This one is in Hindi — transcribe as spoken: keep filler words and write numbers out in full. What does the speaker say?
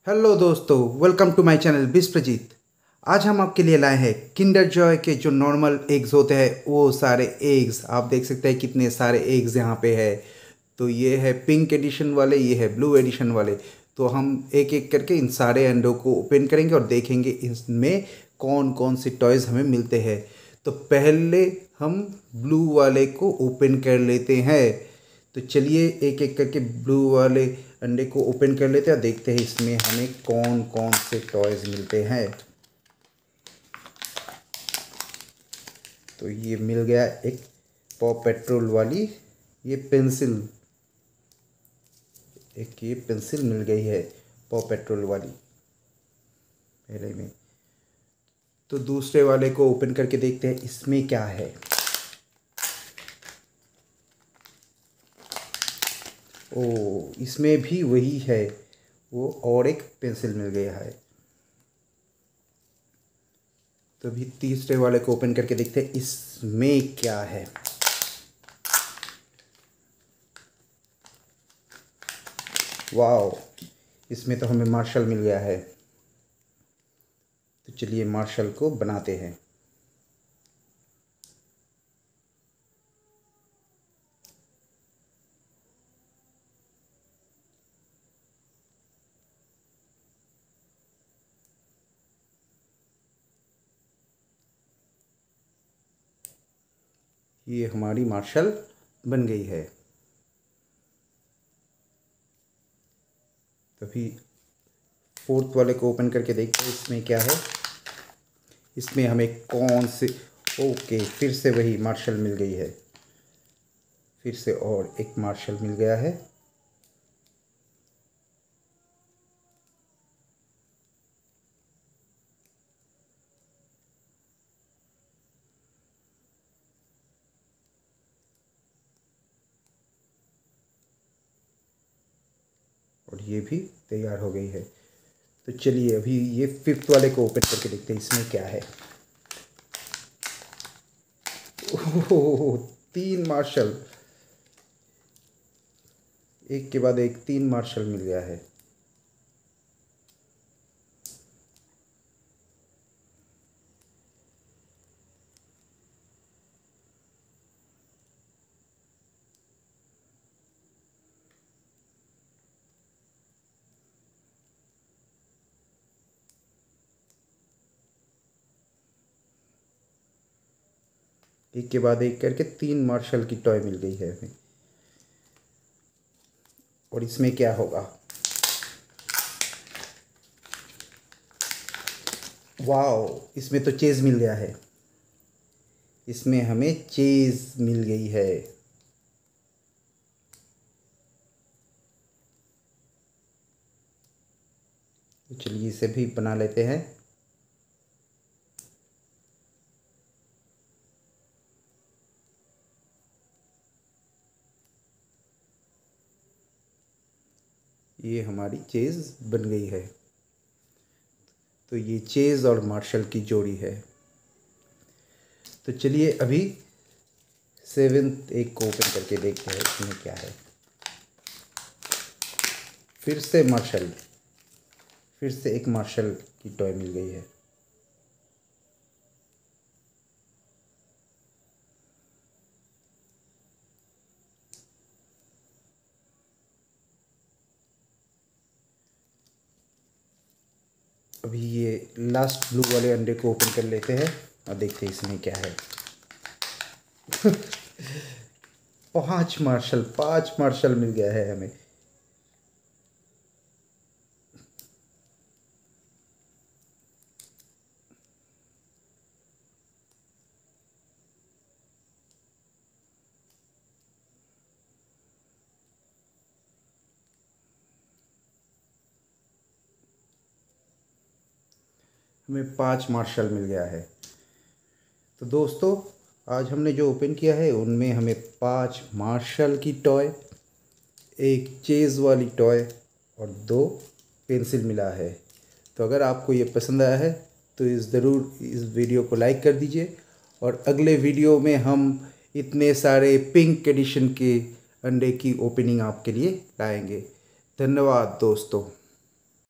हेलो दोस्तों, वेलकम टू माय चैनल बिस्प्रजीत। आज हम आपके लिए लाए हैं किंडर जॉय के जो नॉर्मल एग्स होते हैं वो सारे एग्स। आप देख सकते हैं कितने सारे एग्स यहाँ पे है। तो ये है पिंक एडिशन वाले, ये है ब्लू एडिशन वाले। तो हम एक एक करके इन सारे अंडों को ओपन करेंगे और देखेंगे इसमें कौन कौन से टॉयज़ हमें मिलते हैं। तो पहले हम ब्लू वाले को ओपन कर लेते हैं। तो चलिए एक एक करके ब्लू वाले अंडे को ओपन कर लेते हैं और देखते हैं इसमें हमें कौन कौन से टॉयज़ मिलते हैं। तो ये मिल गया एक पॉ पेट्रोल वाली ये पेंसिल, एक ये पेंसिल मिल गई है पॉ पेट्रोल वाली पहले में। तो दूसरे वाले को ओपन करके देखते हैं इसमें क्या है। ओ, इसमें भी वही है वो, और एक पेंसिल मिल गया है। तो अभी तीसरे वाले को ओपन करके देखते हैं इसमें क्या है। वाओ, इसमें तो हमें मार्शल मिल गया है। तो चलिए मार्शल को बनाते हैं। ये हमारी मार्शल बन गई है। तभी फोर्थ वाले को ओपन करके देखते हैं इसमें क्या है। इसमें हमें कौन से, ओके फिर से वही मार्शल मिल गई है। फिर से और एक मार्शल मिल गया है। और ये भी तैयार हो गई है। तो चलिए अभी ये फिफ्थ वाले को ओपन करके देखते हैं इसमें क्या है। ओह, तीन मार्शल, एक के बाद एक तीन मार्शल मिल गया है। एक के बाद एक करके तीन मार्शल की टॉय मिल गई है हमें। और इसमें क्या होगा। वाओ, इसमें तो चेज़ मिल गया है। इसमें हमें चेज़ मिल गई है। तो चलिए इसे भी बना लेते हैं। ये हमारी चेज़ बन गई है। तो ये चेज़ और मार्शल की जोड़ी है। तो चलिए अभी सेवेंथ एक को ओपन करके देखते हैं इसमें क्या है। फिर से मार्शल, फिर से एक मार्शल की टॉय मिल गई है। अभी ये लास्ट ब्लू वाले अंडे को ओपन कर लेते हैं और देखते हैं इसमें क्या है। पांच मार्शल, पांच मार्शल मिल गया है हमें। हमें पांच मार्शल मिल गया है। तो दोस्तों आज हमने जो ओपन किया है उनमें हमें पांच मार्शल की टॉय, एक चेज़ वाली टॉय और दो पेंसिल मिला है। तो अगर आपको ये पसंद आया है तो इस ज़रूर इस वीडियो को लाइक कर दीजिए। और अगले वीडियो में हम इतने सारे पिंक एडिशन के अंडे की ओपनिंग आपके लिए लाएंगे। धन्यवाद दोस्तों।